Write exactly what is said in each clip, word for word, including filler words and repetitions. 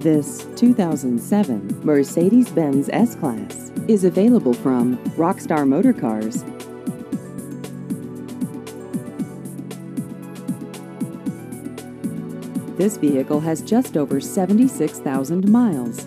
This two thousand seven Mercedes-Benz S-Class is available from Rockstar Motor Cars. This vehicle has just over seventy-six thousand miles.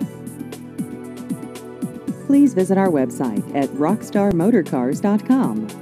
Please visit our website at rockstar motor cars dot com.